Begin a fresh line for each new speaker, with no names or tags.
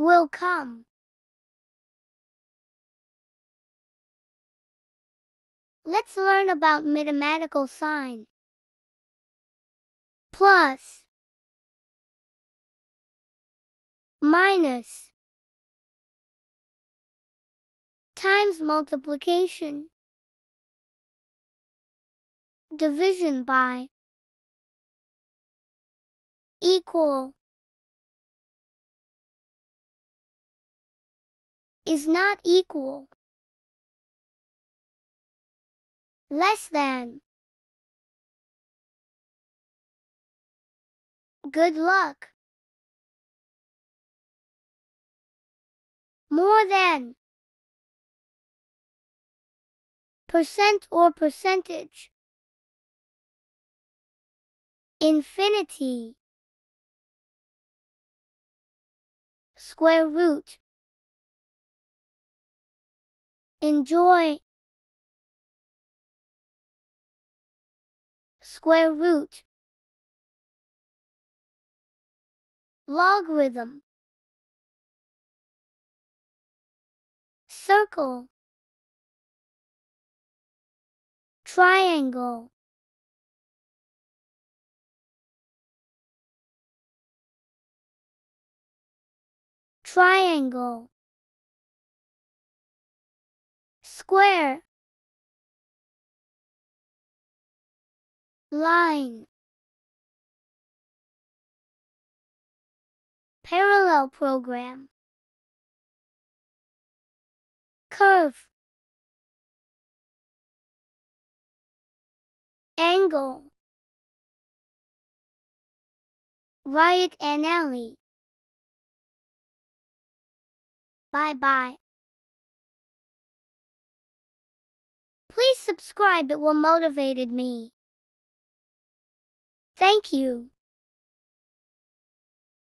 will come. Let's learn about mathematical sign. Plus, minus, times multiplication, division by, equal, is not equal, less than. Good luck. More than. Percent or percentage. Infinity. Square root. Enjoy. Square root. Logarithm. Circle. Triangle. Triangle. Square. Line. Parallel program. Curve. Angle. Riot and alley. Bye-bye. Please subscribe, it will motivate me. Thank you.